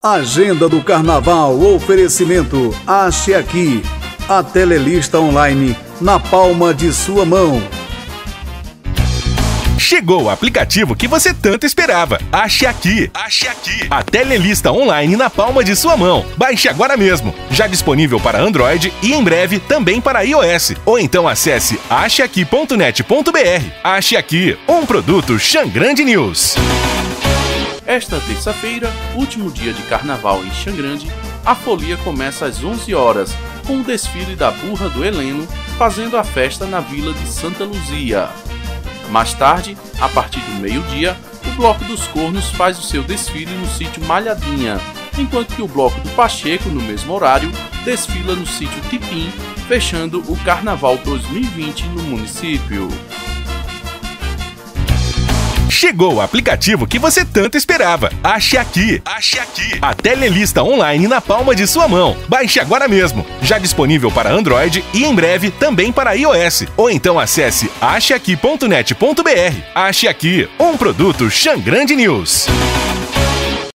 Agenda do Carnaval, oferecimento Ache Aqui, a telelista online na palma de sua mão. Chegou o aplicativo que você tanto esperava. Ache Aqui. Ache Aqui. A telelista online na palma de sua mão. Baixe agora mesmo. Já disponível para Android e em breve também para iOS. Ou então acesse acheaqui.net.br. Ache Aqui, um produto Xangrande News. Esta terça-feira, último dia de carnaval em Xangrande, a folia começa às 11 horas, com o desfile da Burra do Heleno, fazendo a festa na Vila de Santa Luzia. Mais tarde, a partir do meio-dia, o Bloco dos Cornos faz o seu desfile no sítio Malhadinha, enquanto que o Bloco do Pacheco, no mesmo horário, desfila no sítio Tipim, fechando o Carnaval 2020 no município. Chegou o aplicativo que você tanto esperava. Ache Aqui. Ache Aqui. A telelista online na palma de sua mão. Baixe agora mesmo. Já disponível para Android e em breve também para iOS. Ou então acesse acheaqui.net.br. Ache Aqui, um produto Xangrande News.